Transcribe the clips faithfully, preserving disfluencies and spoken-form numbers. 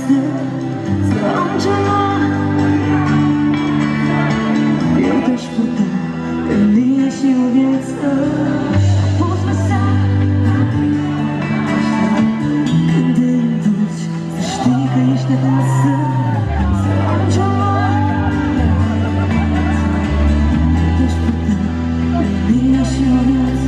casă să am ceva. Eu te-aș putea gândi și o viață. Poți lăsa când te întorci, să știi că ești acasă, să am ceva. Eu te-aș putea gândi și o viață.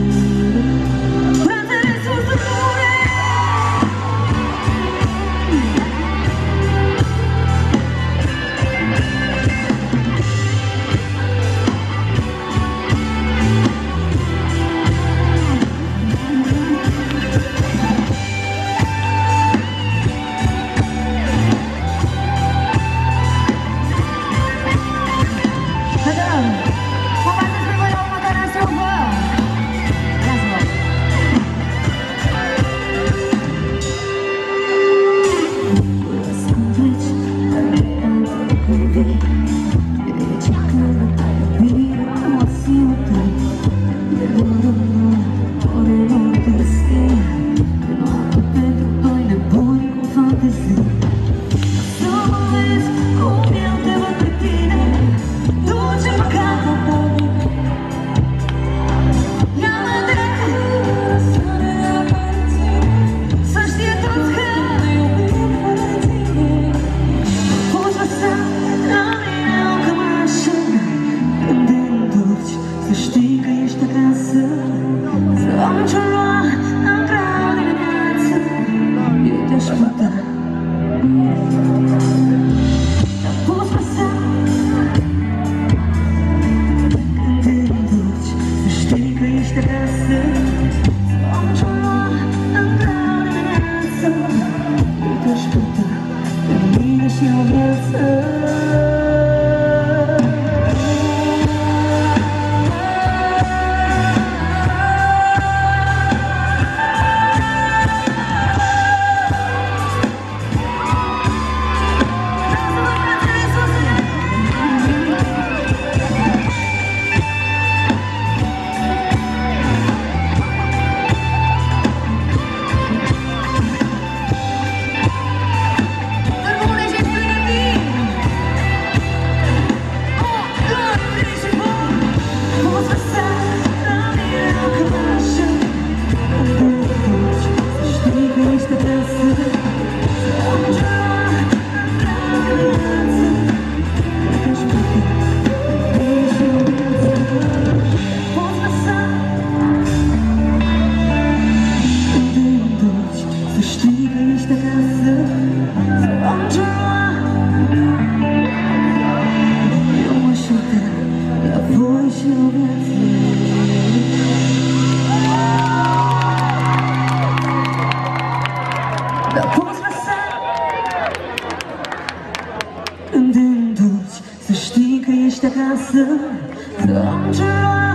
Când te întorci, să știi că ești acasă, să am ceva.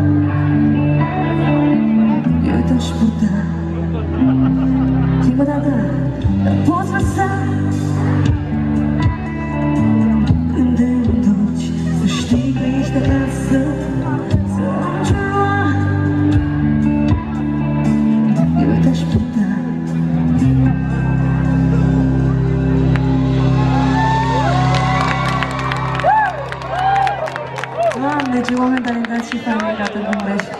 Eu te-aș putea încă o dată, dar poți lăsa. Când te întorci, să știi că ești acasă, să am ceva. Eu te-aș putea. Doamne, ce oameni talentați și familie, atât de